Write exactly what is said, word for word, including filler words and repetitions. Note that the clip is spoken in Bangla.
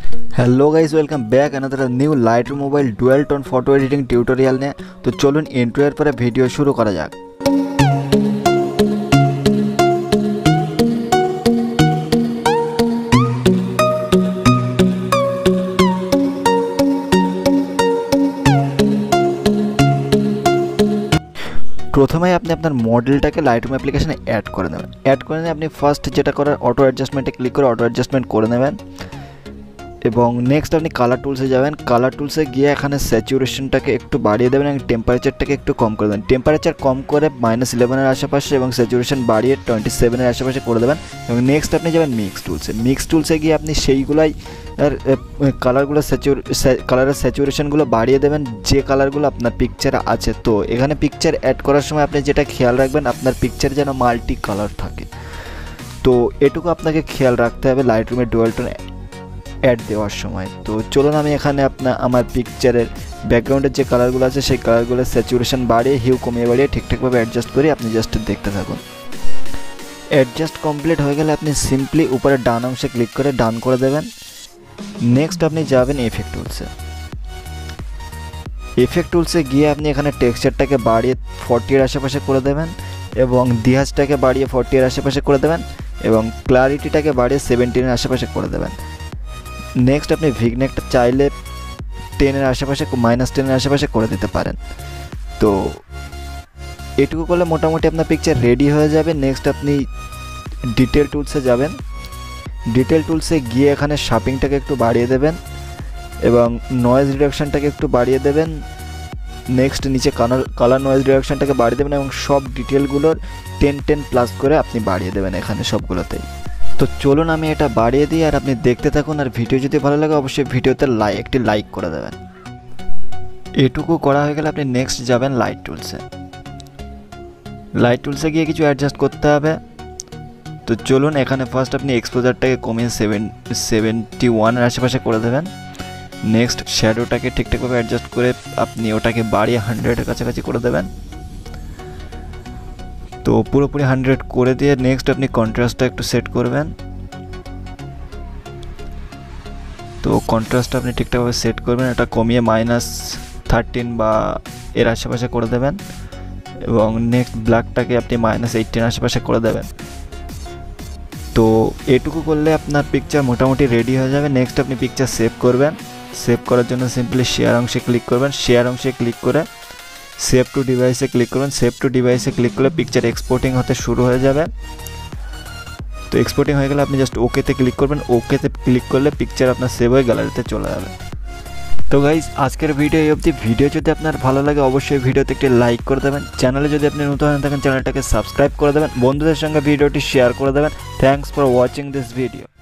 Hello guys, welcome back another new Lightroom mobile dual tone photo editing tutorial নিয়ে। তো চলুন ইন্ট্রোর পরে ভিডিও শুরু করা যাক। প্রথমে আপনি আপনার মডেলটাকে লাইটরুম অ্যাপ্লিকেশনে অ্যাড করে নেবেন। অ্যাড করে নিয়ে আপনি ফার্স্ট যেটা করার অটো অ্যাডজাস্টমেন্টে ক্লিক করে অটো অ্যাডজাস্টমেন্ট করে নেবেন এবং নেক্সট আপনি কালার টুলসে যাবেন। কালার টুলসে গিয়ে এখানে স্যাচুরেশনটাকে একটু বাড়িয়ে দেবেন এবং টেম্পারেচারটাকে একটু কম করে দেবেন। টেম্পারেচার কম করে মাইনাস ইলেভেনের আশেপাশে এবং স্যাচুরেশন বাড়িয়ে টোয়েন্টি সেভেনের আশেপাশে করে দেবেন এবং নেক্সট আপনি যাবেন মিক্স টুলসে। মিক্স টুলসে গিয়ে আপনি সেইগুলাই আর কালারগুলো স্যাচুর কালারের স্যাচুরেশনগুলো বাড়িয়ে দেবেন যে কালারগুলো আপনার পিকচারে আছে। তো এখানে পিকচার অ্যাড করার সময় আপনি যেটা খেয়াল রাখবেন আপনার পিকচার যেন মাল্টি কালার থাকে, তো এটুকু আপনাকে খেয়াল রাখতে হবে লাইটরুমের ডুয়াল টোন অ্যাড দেওয়ার সময়। তো চলুন আমি এখানে আপনার আমার পিকচারের ব্যাকগ্রাউন্ডের যে কালারগুলো আছে সেই কালারগুলোর স্যাচুরেশন বাড়িয়ে হিউ কমিয়ে বাড়িয়ে ঠিকঠাকভাবে অ্যাডজাস্ট করি, আপনি জাস্ট দেখতে থাকুন। অ্যাডজাস্ট কমপ্লিট হয়ে গেলে আপনি সিম্পলি উপরে ডান অংশে ক্লিক করে ডান করে দেবেন। নেক্সট আপনি যাবেন এফেক্ট টুলসে। এফেক্ট টুলসে গিয়ে আপনি এখানে টেক্সচারটাকে বাড়িয়ে ফর্টি এর আশেপাশে করে দেবেন এবং দিহাজটাকে বাড়িয়ে ফর্টি এর আশেপাশে করে দেবেন এবং ক্লারিটিটাকে বাড়িয়ে সেভেন্টিনের আশেপাশে করে দেবেন। নেক্সট আপনি ভিগনেকটা চাইলে টেনের আশেপাশে মাইনাস টেনের আশেপাশে করে দিতে পারেন। তো এটুকু করলে মোটামুটি আপনার পিকচার রেডি হয়ে যাবে। নেক্সট আপনি ডিটেল টুলসে যাবেন। ডিটেল টুলসে গিয়ে এখানে শার্পিংটাকে একটু বাড়িয়ে দেবেন এবং নয়েজ রিডাকশানটাকে একটু বাড়িয়ে দেবেন। নেক্সট নিচে কালার কালার নয়েজ রিডাকশানটাকে বাড়িয়ে দেবেন এবং সব ডিটেলগুলোর টেন টেন প্লাস করে আপনি বাড়িয়ে দেবেন এখানে সবগুলোতেই। তো চলুন আমি এটা বাড়িয়ে দিই আর আপনি দেখতে থাকুন। আর ভিডিও যদি ভালো লাগে অবশ্যই ভিডিওতে লাইক একটি লাইক করে দেবেন। এটুকু করা হয়ে গেলে আপনি নেক্সট যাবেন লাইট টুলসে। লাইট টুলসে গিয়ে কিছু অ্যাডজাস্ট করতে হবে। তো চলুন এখানে ফার্স্ট আপনি এক্সপোজারটাকে কমিয়ে সেভেন সেভেন্টি ওয়ানের আশেপাশে করে দেবেন। নেক্সট শ্যাডোটাকে ঠিকঠাকভাবে অ্যাডজাস্ট করে আপনি ওটাকে বাড়িয়ে হান্ড্রেডের কাছাকাছি করে দেবেন। তো পুরোপুরি হান্ড্রেড করে দিয়ে নেক্সট আপনি কন্ট্রাস্টটা একটু সেট করবেন। তো কন্ট্রাস্টটা আপনি ঠিকঠাকভাবে সেট করবেন, এটা কমিয়ে মাইনাস থার্টিন বা এর আশেপাশে করে দেবেন এবং নেক্সট ব্ল্যাকটাকে আপনি মাইনাস এইটিন আশেপাশে করে দেবেন। তো এটুকু করলে আপনার পিকচার মোটামুটি রেডি হয়ে যাবে। নেক্সট আপনি পিকচার সেভ করবেন। সেভ করার জন্য সিম্পলি শেয়ার অংশে ক্লিক করবেন। শেয়ার অংশে ক্লিক করে সেভ টু ডিভাইসে ক্লিক করবেন। সেভ টু ডিভাইসে ক্লিক করলে পিকচার এক্সপোর্টিং হতে শুরু হয়ে যাবে। তো এক্সপোর্টিং হয়ে গেলে আপনি জাস্ট ওকেতে ক্লিক করবেন। ওকেতে ক্লিক করলে পিকচার আপনার সেভ হয়ে গ্যালারিতে চলে যাবে। তো গাইজ আজকের ভিডিও এই অবধি। ভিডিও যদি আপনার ভালো লাগে অবশ্যই ভিডিওতে একটি লাইক করে দেবেন। চ্যানেলে যদি আপনি নতুন হয়ে থাকেন চ্যানেলটাকে সাবস্ক্রাইব করে দেবেন। বন্ধুদের সঙ্গে ভিডিওটি শেয়ার করে দেবেন। Thanks for watching this video.